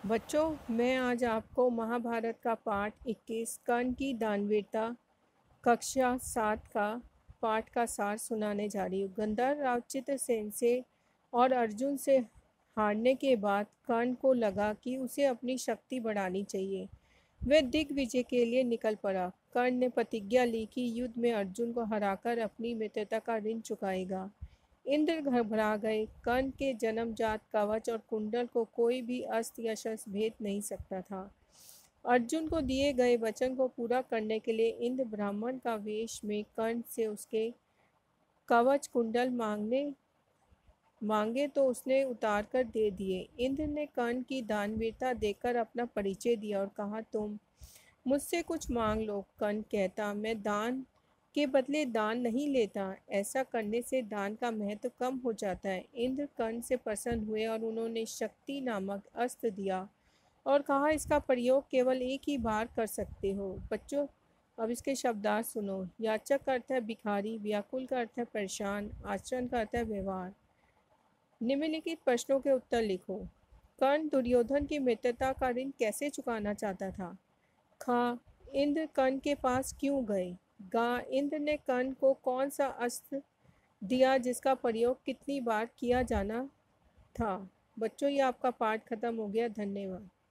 बच्चों, मैं आज आपको महाभारत का पाठ 21 कर्ण की दानवीरता कक्षा 7 का पाठ का सार सुनाने जा रही हूँ। गंधर्व चित्रसेन से और अर्जुन से हारने के बाद कर्ण को लगा कि उसे अपनी शक्ति बढ़ानी चाहिए। वह दिग्विजय के लिए निकल पड़ा। कर्ण ने प्रतिज्ञा ली कि युद्ध में अर्जुन को हराकर अपनी मित्रता का ऋण चुकाएगा। इंद्र घबरा गए। कर्ण के जन्मजात कवच और कुंडल को कोई भी अस्त्र या शस्त्र भेद नहीं सकता था। अर्जुन को दिए गए वचन को पूरा करने के लिए इंद्र ब्राह्मण का वेश में कर्ण से उसके कवच कुंडल मांगे तो उसने उतार कर दे दिए। इंद्र ने कर्ण की दानवीरता देखकर अपना परिचय दिया और कहा, तुम मुझसे कुछ मांग लो। कर्ण कहता, मैं दान के बदले दान नहीं लेता। ऐसा करने से दान का महत्व कम हो जाता है। इंद्र कर्ण से प्रसन्न हुए और उन्होंने शक्ति नामक अस्त्र दिया और कहा, इसका प्रयोग केवल एक ही बार कर सकते हो। बच्चों, अब इसके शब्दार्थ सुनो। याचक का अर्थ है भिखारी, व्याकुल का अर्थ है परेशान, आचरण का अर्थ है व्यवहार। निम्नलिखित प्रश्नों के उत्तर लिखो। कर्ण दुर्योधन की मित्रता का ऋण कैसे चुकाना चाहता था? ख, इंद्र कर्ण के पास क्यों गए? गा, इंद्र ने कर्ण को कौन सा अस्त्र दिया जिसका प्रयोग कितनी बार किया जाना था? बच्चों, ये आपका पाठ खत्म हो गया। धन्यवाद।